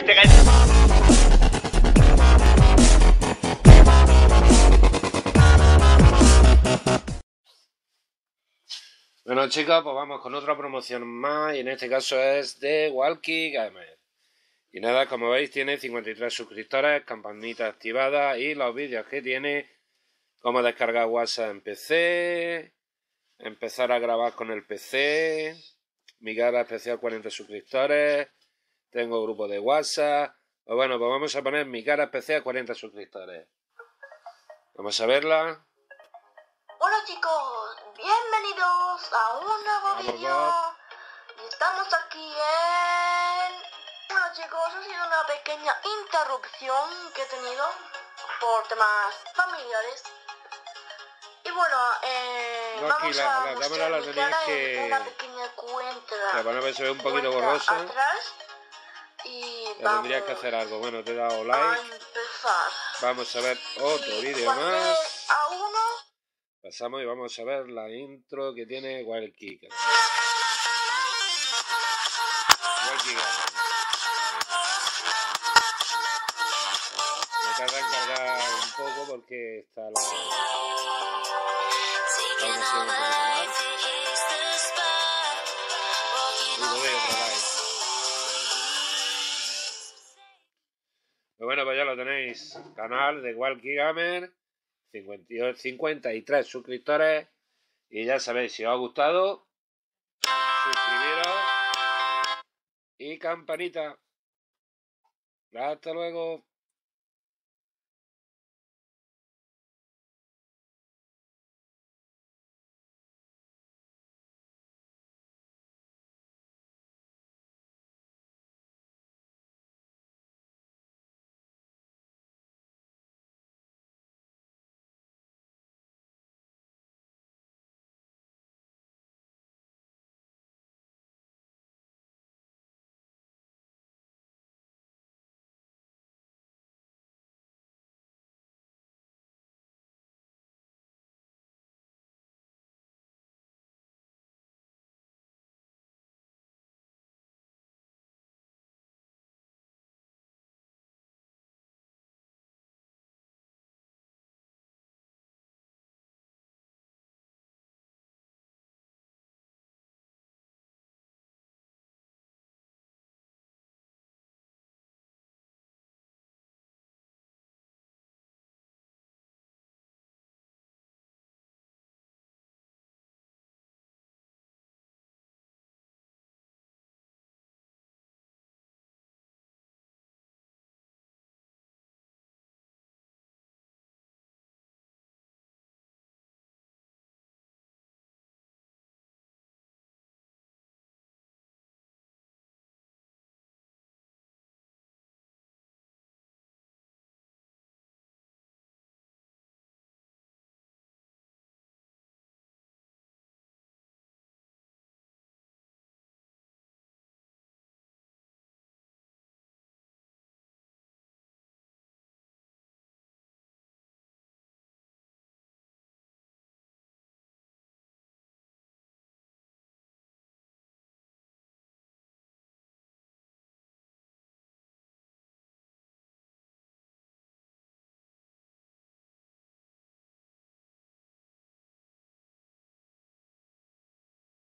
Bueno chicos, pues vamos con otra promoción más y en este caso es de Walkie Gamer. Y nada, como veis tiene 53 suscriptores, campanita activada y los vídeos que tiene, como descargar WhatsApp en PC, empezar a grabar con el PC, mi cara especial 40 suscriptores, tengo grupo de WhatsApp. Pues bueno, pues vamos a poner mi cara especial 40 suscriptores. Vamos a verla. Hola chicos, bienvenidos a un nuevo vídeo. Y estamos aquí en... Bueno chicos, ha sido una pequeña interrupción que he tenido por temas familiares. Y bueno, vamos a mostrar mi cara en una pequeña cuenta. Van a ver, se ve un poquito borrosa. Atrás. Y vamos, tendrías que hacer algo. Bueno, te he dado like. A empezar. Vamos a ver otro vídeo más. A uno. Pasamos y vamos a ver la intro que tiene Walkie. Me tarda en cargar un poco porque está la... Bueno, pues ya lo tenéis. Canal de Walkie Gamer. 53 suscriptores. Y ya sabéis, si os ha gustado, suscribiros y campanita. Hasta luego.